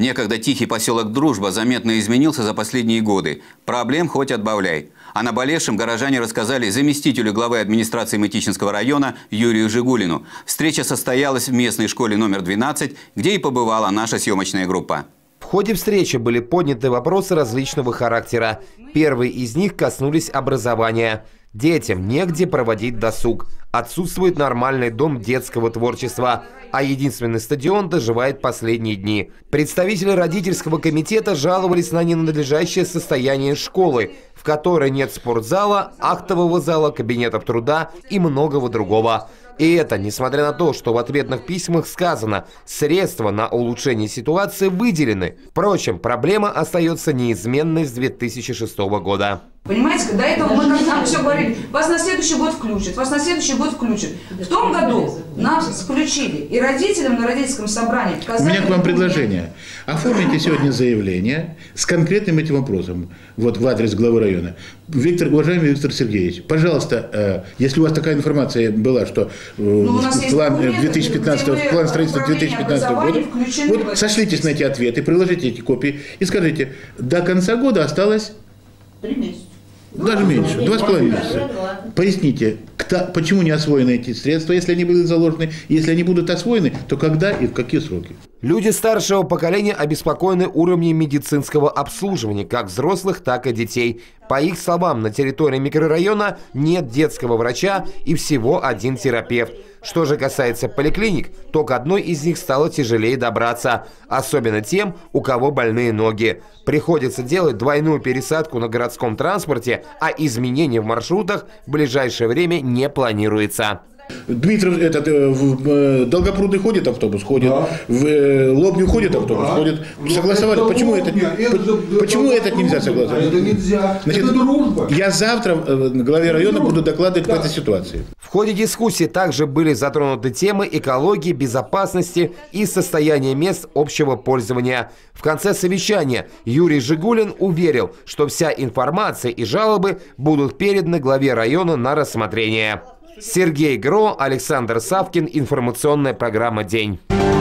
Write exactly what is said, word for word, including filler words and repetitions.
Некогда тихий поселок Дружба заметно изменился за последние годы. Проблем хоть отбавляй. О наболевшем горожане рассказали заместителю главы администрации Мытищинского района Юрию Жигулину. Встреча состоялась в местной школе номер двенадцать, где и побывала наша съемочная группа. В ходе встречи были подняты вопросы различного характера. Первые из них коснулись образования. Детям негде проводить досуг. Отсутствует нормальный дом детского творчества, а единственный стадион доживает последние дни. Представители родительского комитета жаловались на ненадлежащее состояние школы, в которой нет спортзала, актового зала, кабинетов труда и многого другого. И это несмотря на то, что в ответных письмах сказано, средства на улучшение ситуации выделены. Впрочем, проблема остается неизменной с две тысячи шестого года. Понимаете, до этого мы как нам все говорили, вас на следующий год включат, вас на следующий год включат. В том году нас включили, и родителям на родительском собрании показали... У меня к вам предложение. Оформите сегодня заявление с конкретным этим вопросом, вот в адрес главы района. Виктор, уважаемый Виктор Сергеевич, пожалуйста, если у вас такая информация была, что ну, план две тысячи пятнадцатого, план строительства две тысячи пятнадцатого года, вот сошлитесь на эти ответы, приложите эти копии и скажите, до конца года осталось... Три месяца. Даже меньше, два с половиной месяца. Поясните, кто, почему не освоены эти средства, если они были заложены? Если они будут освоены, то когда и в какие сроки? Люди старшего поколения обеспокоены уровнем медицинского обслуживания, как взрослых, так и детей. По их словам, на территории микрорайона нет детского врача и всего один терапевт. Что же касается поликлиник, то к одной из них стало тяжелее добраться, особенно тем, у кого больные ноги. Приходится делать двойную пересадку на городском транспорте, а изменения в маршрутах в ближайшее время не планируется. Дмитров, этот, в Долгопрудный ходит автобус, ходит, да. В Лобню ходит автобус, да. Ходит. Согласовали, почему, это, это, почему этот нельзя согласовать? Это нельзя, Значит, это дружба. Я завтра на главе района буду докладывать да. по этой ситуации. В ходе дискуссии также были затронуты темы экологии, безопасности и состояния мест общего пользования. В конце совещания Юрий Жигулин уверил, что вся информация и жалобы будут переданы главе района на рассмотрение. Сергей Гро, Александр Савкин, информационная программа «День».